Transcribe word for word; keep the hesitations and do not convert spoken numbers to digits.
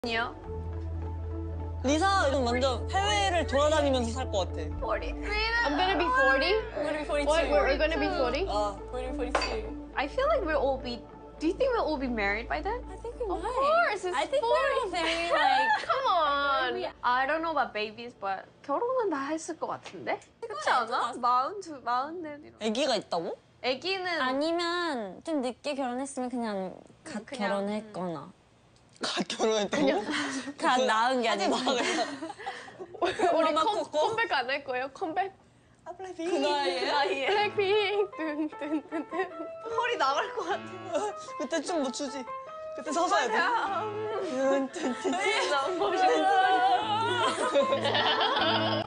이요? 리사 이건 완전 해외를 돌아다니면서 살 것 같아. forty. I'm gonna be forty. I'm gonna be forty-two. What? We're gonna be forty? 아, forty, forty-two. I feel like we'll all be. Do you think we'll all be married by then? I think we Of might. course, it's I think forty. we're very like. Come on. I don't know about babies, but 결혼은 다 했을 것 같은데? 그렇지 않아? 마흔 두, 마흔 넷이로. 아기가 있다고? 아기는 아니면 좀 늦게 결혼했으면 그냥 갓 그냥, 결혼했거나 갓 결혼했다고? 갓 낳은 게 아니고 우리 컴, 컴백 안 할 거예요? 컴백? 그 나이에? 블랙핑 뜬뜬뜬뜬 헐이 나갈 것 같아. 그때 춤 못 추지. 그때 서서 해야 돼. 너무 멋있어.